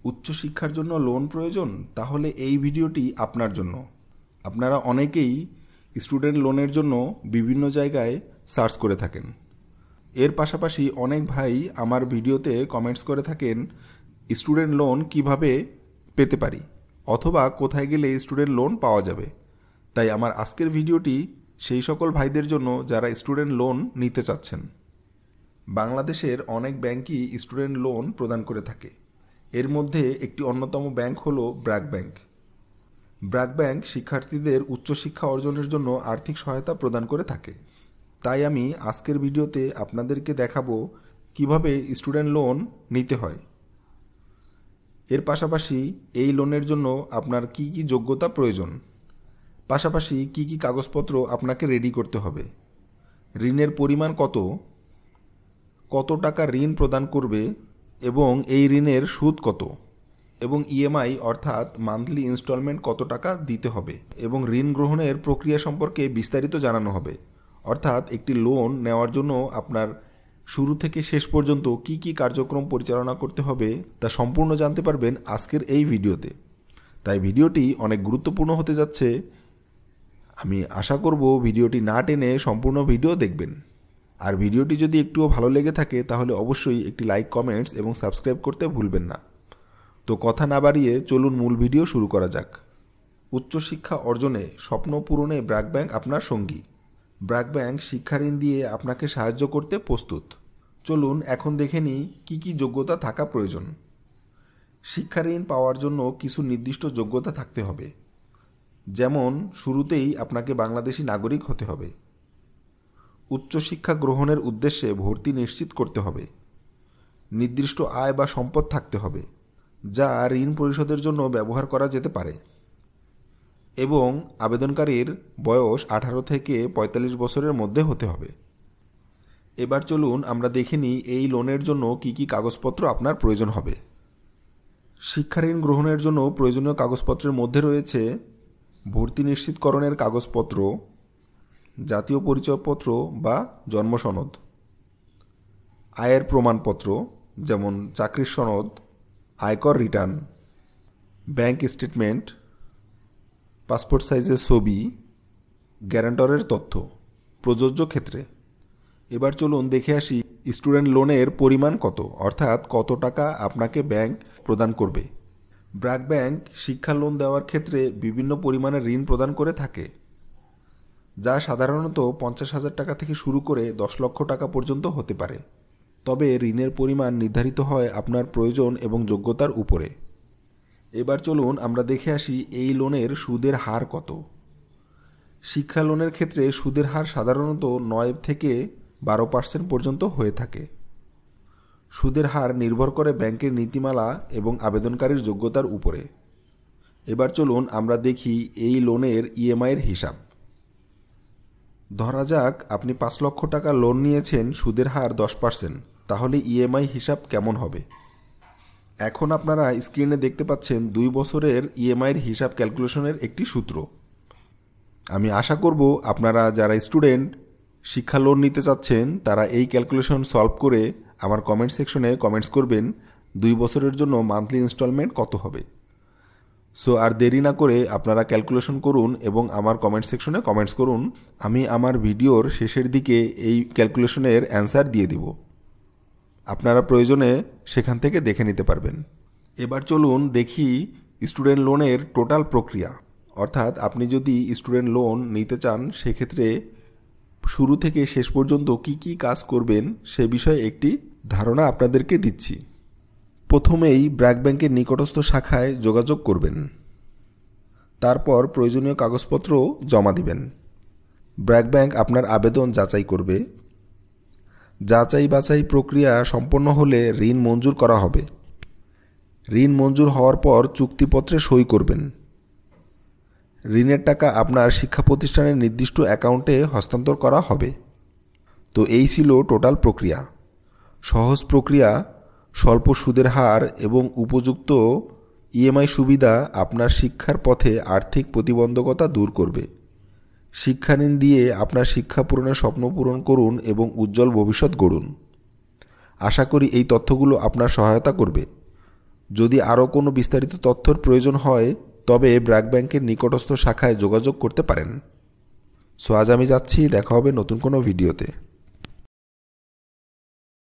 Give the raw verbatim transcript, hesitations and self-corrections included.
উচ্চশিক্ষার জন্য লোন প্রয়োজন, তাহলে এই ভিডিওটি আপনার জন্য। আপনারা অনেকেই স্টুডেন্ট লোনের জন্য বিভিন্ন জায়গায় সার্চ করে থাকেন। এর পাশাপাশি অনেক ভাই আমার ভিডিওতে কমেন্টস করে থাকেন স্টুডেন্ট লোন কিভাবে পেতে পারি অথবা কোথায় গেলে স্টুডেন্ট লোন পাওয়া যাবে। তাই আমার আজকের ভিডিওটি সেই সকল ভাইদের জন্য যারা স্টুডেন্ট লোন নিতে চাচ্ছেন। বাংলাদেশের অনেক ব্যাংকই স্টুডেন্ট লোন প্রদান করে থাকে। এর মধ্যে একটি অন্যতম ব্যাংক হলো ব্র্যাক ব্যাংক। ব্র্যাক ব্যাংক শিক্ষার্থীদের উচ্চশিক্ষা অর্জনের জন্য আর্থিক সহায়তা প্রদান করে থাকে। তাই আমি আজকের ভিডিওতে আপনাদেরকে দেখাবো কিভাবে স্টুডেন্ট লোন নিতে হয়। এর পাশাপাশি এই লোনের জন্য আপনার কি কি যোগ্যতা প্রয়োজন, পাশাপাশি কি কি কাগজপত্র আপনাকে রেডি করতে হবে, ঋণের পরিমাণ কত, কত টাকা ঋণ প্রদান করবে এবং এই ঋণের সুদ কত, এবং ইএমআই অর্থাৎ মান্থলি ইনস্টলমেন্ট কত টাকা দিতে হবে, এবং ঋণ গ্রহণের প্রক্রিয়া সম্পর্কে বিস্তারিত জানানো হবে। অর্থাৎ একটি লোন নেওয়ার জন্য আপনার শুরু থেকে শেষ পর্যন্ত কি কি কার্যক্রম পরিচালনা করতে হবে তা সম্পূর্ণ জানতে পারবেন আজকের এই ভিডিওতে। তাই ভিডিওটি অনেক গুরুত্বপূর্ণ হতে যাচ্ছে। আমি আশা করব ভিডিওটি না টেনে সম্পূর্ণ ভিডিও দেখবেন। আর ভিডিওটি যদি একটুও ভালো লেগে থাকে তাহলে অবশ্যই একটি লাইক, কমেন্টস এবং সাবস্ক্রাইব করতে ভুলবেন না। তো কথা না বাড়িয়ে চলুন মূল ভিডিও শুরু করা যাক। উচ্চশিক্ষা অর্জনে স্বপ্ন পূরণে ব্র্যাক ব্যাংক আপনার সঙ্গী। ব্র্যাক ব্যাংক শিক্ষা ঋণ দিয়ে আপনাকে সাহায্য করতে প্রস্তুত। চলুন এখন দেখে নিই কী কী যোগ্যতা থাকা প্রয়োজন। শিক্ষা ঋণ পাওয়ার জন্য কিছু নির্দিষ্ট যোগ্যতা থাকতে হবে। যেমন শুরুতেই আপনাকে বাংলাদেশি নাগরিক হতে হবে। উচ্চশিক্ষা গ্রহণের উদ্দেশ্যে ভর্তি নিশ্চিত করতে হবে। নির্দিষ্ট আয় বা সম্পদ থাকতে হবে যা ঋণ পরিশোধের জন্য ব্যবহার করা যেতে পারে, এবং আবেদনকারীর বয়স আঠারো থেকে পঁয়তাল্লিশ বছরের মধ্যে হতে হবে। এবার চলুন আমরা দেখে নিই এই লোনের জন্য কি কি কাগজপত্র আপনার প্রয়োজন হবে। শিক্ষা ঋণ গ্রহণের জন্য প্রয়োজনীয় কাগজপত্রের মধ্যে রয়েছে ভর্তি নিশ্চিতকরণের কাগজপত্র, জাতীয় পরিচয়পত্র বা জন্ম সনদ, আয়ের প্রমাণপত্র যেমন চাকরির সনদ, আয়কর রিটার্ন, ব্যাংক স্টেটমেন্ট, পাসপোর্ট সাইজের ছবি, গ্যারান্টরের তথ্য প্রযোজ্য ক্ষেত্রে। এবার চলুন দেখে আসি স্টুডেন্ট লোনের পরিমাণ কত, অর্থাৎ কত টাকা আপনাকে ব্যাংক প্রদান করবে। ব্র্যাক ব্যাংক শিক্ষা লোন দেওয়ার ক্ষেত্রে বিভিন্ন পরিমাণে ঋণ প্রদান করে থাকে, যা সাধারণত পঞ্চাশ হাজার টাকা থেকে শুরু করে দশ লক্ষ টাকা পর্যন্ত হতে পারে। তবে ঋণের পরিমাণ নির্ধারিত হয় আপনার প্রয়োজন এবং যোগ্যতার উপরে। এবার চলুন আমরা দেখে আসি এই লোনের সুদের হার কত। শিক্ষা লোনের ক্ষেত্রে সুদের হার সাধারণত নয় থেকে বারো পার্সেন্ট পর্যন্ত হয়ে থাকে। সুদের হার নির্ভর করে ব্যাংকের নীতিমালা এবং আবেদনকারীর যোগ্যতার উপরে। এবার চলুন আমরা দেখি এই লোনের ইএমআইয়ের হিসাব। ধরা যাক আপনি পাঁচ লক্ষ টাকা লোন নিয়েছেন, সুদের হার দশ পার্সেন্ট, তাহলে ইএমআই হিসাব কেমন হবে? এখন আপনারা স্ক্রিনে দেখতে পাচ্ছেন দুই বছরের ইএমআইয়ের হিসাব ক্যালকুলেশনের একটি সূত্র। আমি আশা করব আপনারা যারা স্টুডেন্ট শিক্ষা লোন নিতে চাচ্ছেন তারা এই ক্যালকুলেশন সলভ করে আমার কমেন্ট সেকশনে কমেন্টস করবেন দুই বছরের জন্য মান্থলি ইনস্টলমেন্ট কত হবে। সো আর দেরি না করে আপনারা ক্যালকুলেশন করুন এবং আমার কমেন্ট সেকশনে কমেন্টস করুন। আমি আমার ভিডিওর শেষের দিকে এই ক্যালকুলেশনের অ্যান্সার দিয়ে দিব, আপনারা প্রয়োজনে সেখান থেকে দেখে নিতে পারবেন। এবার চলুন দেখি স্টুডেন্ট লোনের টোটাল প্রক্রিয়া, অর্থাৎ আপনি যদি স্টুডেন্ট লোন নিতে চান সেক্ষেত্রে শুরু থেকে শেষ পর্যন্ত কি কি কাজ করবেন সে বিষয়ে একটি ধারণা আপনাদেরকে দিচ্ছি। প্রথমেই ব্র্যাক ব্যাংকের নিকটস্থ শাখায় যোগাযোগ করবেন। তারপর প্রয়োজনীয় কাগজপত্র জমা দিবেন। ব্র্যাক ব্যাংক আপনার আবেদন যাচাই করবে। যাচাই বাছাই প্রক্রিয়া সম্পন্ন হলে ঋণ মঞ্জুর করা হবে। ঋণ মঞ্জুর হওয়ার পর চুক্তিপত্রে সই করবেন। ঋণের টাকা আপনার শিক্ষা প্রতিষ্ঠানের নির্দিষ্ট অ্যাকাউন্টে হস্তান্তর করা হবে। তো এই ছিল টোটাল প্রক্রিয়া। সহজ প্রক্রিয়া, স্বল্প সুদের হার এবং উপযুক্ত ইএমআই সুবিধা আপনার শিক্ষার পথে আর্থিক প্রতিবন্ধকতা দূর করবে। শিক্ষা ঋণ দিয়ে আপনার শিক্ষা পূরণের স্বপ্ন পূরণ করুন এবং উজ্জ্বল ভবিষ্যৎ গড়ুন। আশা করি এই তথ্যগুলো আপনার সহায়তা করবে। যদি আরও কোনো বিস্তারিত তথ্যর প্রয়োজন হয় তবে ব্র্যাক ব্যাংকের নিকটস্থ শাখায় যোগাযোগ করতে পারেন। সো আজ আমি যাচ্ছি, দেখা হবে নতুন কোনো ভিডিওতে।